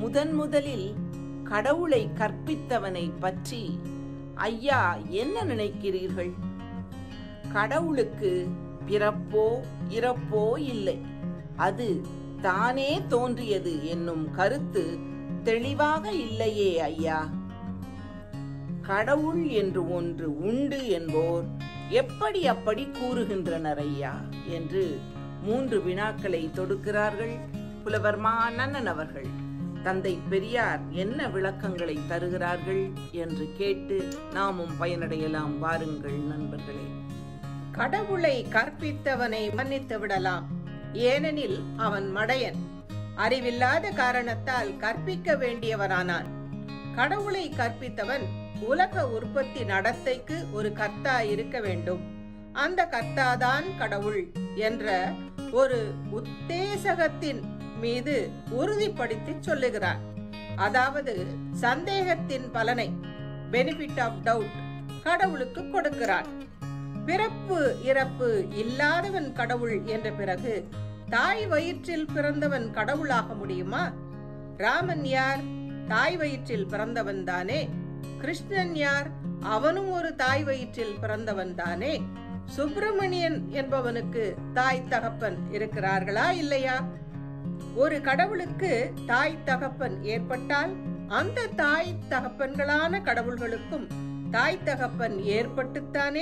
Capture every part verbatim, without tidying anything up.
முதன் முதலில் கடவுளை கற்பித்தவனை பற்றி ஐயா என்ன நினைக்கிறீர்கள்? கடவுளுக்கு பிறப்போ இறப்போ இல்லை, அது தானே தோன்றியது என்னும் கருத்து தெளிவாக இல்லையே ஐயா. கடவுள் என்று ஒன்று உண்டு என்போர் எப்படி அப்படி கூறுகின்றனர் ஐயா என்று மூன்று வினாக்களை தொடுக்கிறார்கள் புலவர் மா நன்னன் அவர்கள். தந்தை பெரியார் என்ன விளக்கங்களை தருகிறார்கள் என்று கேட்டு நாமும் பயனடையலாம். வாருங்கள் நண்பர்களே. கடவுளை கற்பித்தவனை மன்னித்து விடலாம், ஏனெனில் அவன் மடையன், அறிவில்லாத காரணத்தால் கற்பிக்க வேண்டியவனானான். கடவுளை கற்பித்தவன் உலக உற்பத்தி நடத்தைக்கு ஒரு கர்த்தா இருக்க வேண்டும், அந்த கர்த்தாதான் கடவுள் என்ற ஒரு உத்தேசகத்தின் மீது உறுதிப்படுத்தி சொல்லுகிறார். அதாவது சந்தேகத்தின் பலனை, பெனிஃபிட் ஆஃப் டவுட், கடவுளுக்கு கொடுக்கிறார். பிறப்பு இறப்பு இல்லாதவன் கடவுள் என்ற பிறகு தாய் வயிற்றில் பிறந்தவன் கடவுளாக முடியுமா? ராமன் யார்? தாய் வயிற்றில் பிறந்தவன் தானே. கிருஷ்ணன் யார்? அவனும் ஒரு தாய் வயிற்றில் பிறந்தவன் தானே. சுப்பிரமணியன் என்பவனுக்கு தாய் தகப்பன் இருக்கிறார்களா இல்லையா? ஒரு கடவுளுக்கு தாய் தகப்பன் ஏற்பட்டால் அந்த தாய் தகப்பன்களான கடவுள்களுக்கும் தாய் தகப்பன் ஏற்பட்டுத்தானே.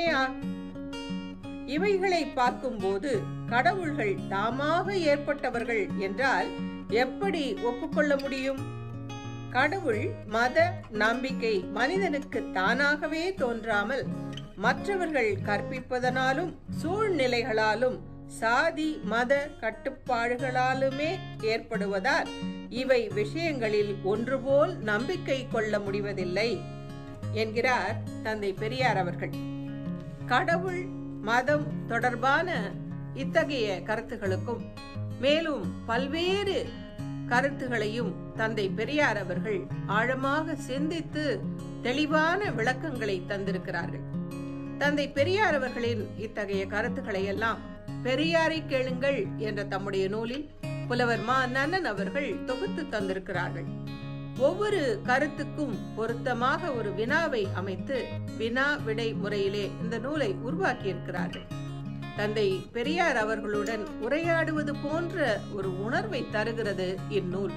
இவைகளை பார்க்கும் போது கடவுள்கள் தாமாக ஏற்பட்டவர்கள் என்றால் எப்படி ஒப்புக்கொள்ள முடியும்? கடவுள் மத நம்பிக்கை மனிதனுக்கு தானாகவே தோன்றாமல் மற்றவர்கள் கற்பிப்பதனாலும் சூழ்நிலைகளாலும் சாதி மத கட்டுப்பாடுகளாலுமே ஏற்படுவதால் இவை விஷயங்களில் ஒன்றுபோல் நம்பிக்கை கொள்ள முடிவதில்லை என்கிறார் தந்தை பெரியார் அவர்கள். கடவுள் மதம் தொடர்பான இத்தகைய கருத்துகளுக்கும் மேலும் பல்வேறு கருத்துகளையும் தந்தை பெரியார் அவர்கள் ஆழமாக சிந்தித்து தெளிவான விளக்கங்களை தந்திருக்கிறார்கள். தந்தை பெரியார் அவர்களின் இத்தகைய கருத்துக்களை எல்லாம் பெரியாரை கேளுங்கள் என்ற தம்முடைய நூலில் புலவர் மா நன்னன் அவர்கள் தொகுத்து தந்திருக்கிறார்கள். ஒவ்வொரு கருத்துக்கும் பொருத்தமாக ஒரு வினாவை அமைத்து வினா விடை முறையிலே இந்த நூலை உருவாக்கி இருக்கிறார்கள். தந்தை பெரியார் அவர்களுடன் உரையாடுவது போன்ற ஒரு உணர்வை தருகிறது இந்நூல்.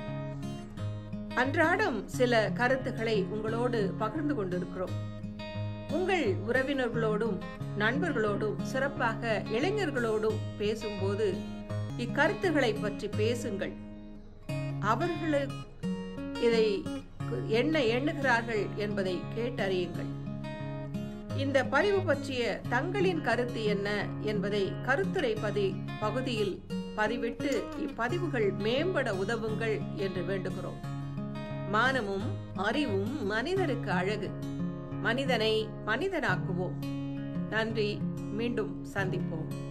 அன்றாடம் சில கருத்துக்களை உங்களோடு பகிர்ந்து கொண்டிருக்கிறோம். உங்கள் உறவினர்களோடும் நண்பர்களோடும் சிறப்பாக இளைஞர்களோடும் பேசும்போது இக்கருத்துக்களை பற்றி பேசுங்கள். அவர்களுக்கு இதை என்ன எண்ணுகிறார்கள் என்பதை கேட்டறியுங்கள். இந்த பதிவு பற்றிய தங்களின் கருத்து என்ன என்பதை கருத்துரை பதி பகுதியில் பதிவிட்டு இப்பதிவுகள் மேம்பட உதவுங்கள் என்று வேண்டுகிறோம். மானமும் அறிவும் மனிதருக்கு அழகு. மனிதனை மனிதனாக்குவோம். நன்றி. மீண்டும் சந்திப்போம்.